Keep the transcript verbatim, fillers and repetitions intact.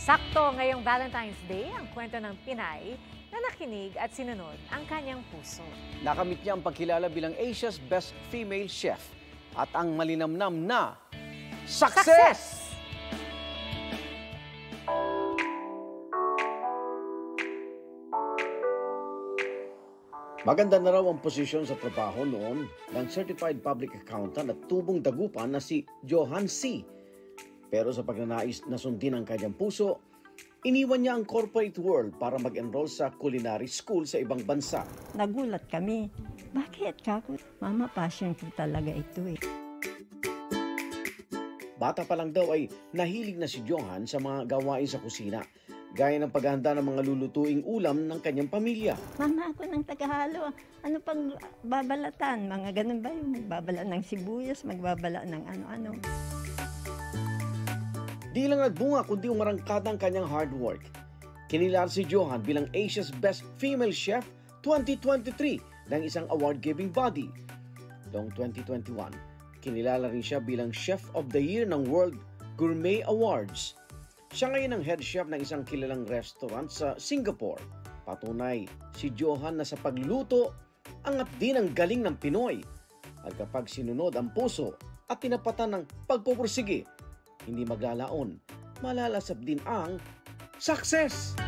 Sakto ngayong Valentine's Day ang kwento ng Pinay na nakinig at sinunod ang kanyang puso. Nakamit niya ang pagkilala bilang Asia's Best Female Chef at ang malinamnam na success! Success! Maganda na raw ang posisyon sa trabaho noon ng Certified Public Accountant at tubong dagupan na si Johan C. Pero sa pagnanais na sundin ang kanyang puso, iniwan niya ang corporate world para mag-enroll sa culinary school sa ibang bansa. Nagulat kami. Bakit? Kako, mama, passion ko talaga ito eh. Bata pa lang daw ay nahilig na si Johan sa mga gawain sa kusina, gaya ng paghahanda ng mga lulutuing ulam ng kanyang pamilya. Mama, ako ng tagahalo. Ano pang babalatan? Mga ganun ba yung magbabala ng sibuyas, magbabala ng ano-ano. Di lang nagbunga kundi umarangkada ang kanyang hard work. Kinilala si Johan bilang Asia's Best Female Chef twenty twenty-three ng isang award-giving body. Noong twenty twenty-one, kinilala rin siya bilang Chef of the Year ng World Gourmet Awards. Siya ngayon ang head chef ng isang kilalang restaurant sa Singapore. Patunay, si Johan na sa pagluto, angat din ang galing ng Pinoy. At kapag sinunod ang puso at tinapatan ng pagpupursige, hindi maglalaon, malalasap din ang success!